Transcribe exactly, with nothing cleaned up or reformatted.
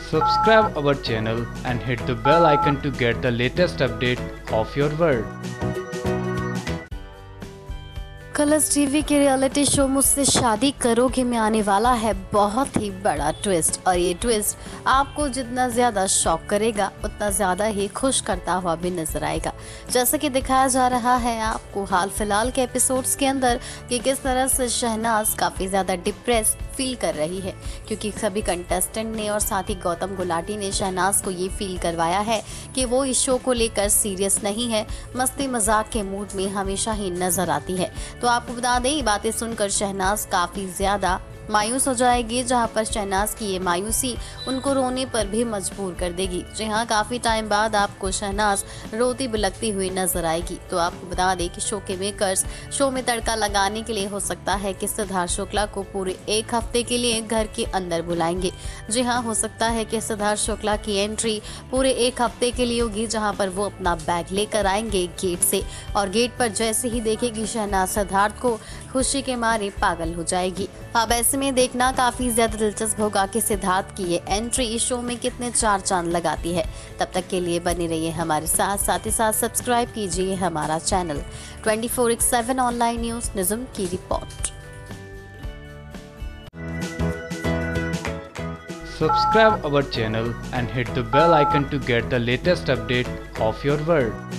Subscribe our channel and hit the bell icon to get the latest update of your world. Colors TV के reality show मुझसे शादी करोगे में आने वाला है बहुत ही बड़ा ट्विस्ट, और ये ट्विस्ट आपको जितना ज़्यादा शॉक करेगा उतना ज़्यादा ही खुश करता हुआ भी नजर आएगा। जैसा कि दिखाया जा रहा है आपको हाल फिलहाल के एपिसोड्स के अंदर कि किस तरह से शहनाज काफ़ी ज़्यादा डिप्रेस फील कर रही है, क्योंकि सभी कंटेस्टेंट ने और साथ ही गौतम गुलाटी ने शहनाज को ये फील करवाया है कि वो इस शो को लेकर सीरियस नहीं है, मस्ती मजाक के मूड में हमेशा ही नजर आती है। तो आपको बता दें, ये बातें सुनकर शहनाज काफ़ी ज़्यादा मायूस हो जाएगी, जहां पर शहनाज की ये मायूसी उनको रोने पर भी मजबूर कर देगी। जी हाँ, काफ़ी टाइम बाद आपको शहनाज रोती बिलखती हुई नजर आएगी। तो आपको बता दें कि शो के मेकर्स शो में तड़का लगाने के लिए हो सकता है कि सिद्धार्थ शुक्ला को पूरे एक हफ्ते के लिए घर के अंदर बुलाएंगे। जी हाँ, हो सकता है कि सिद्धार्थ शुक्ला की एंट्री पूरे एक हफ्ते के लिए होगी, जहाँ पर वो अपना बैग लेकर आएंगे गेट से, और गेट पर जैसे ही देखेगी शहनाज सिद्धार्थ को खुशी के मारे पागल हो जाएगी। अब ऐसे में देखना काफी ज्यादा दिलचस्प होगा कि सिद्धार्थ की ये एंट्री इस शो में कितने चार चांद लगाती है। तब तक के लिए बने रहिए हमारे साथ साथ ही साथ सब्सक्राइब कीजिए हमारा channel twenty four X seven online news निज़्म की रिपोर्ट। Subscribe our channel and hit the bell icon to get the latest update of your world.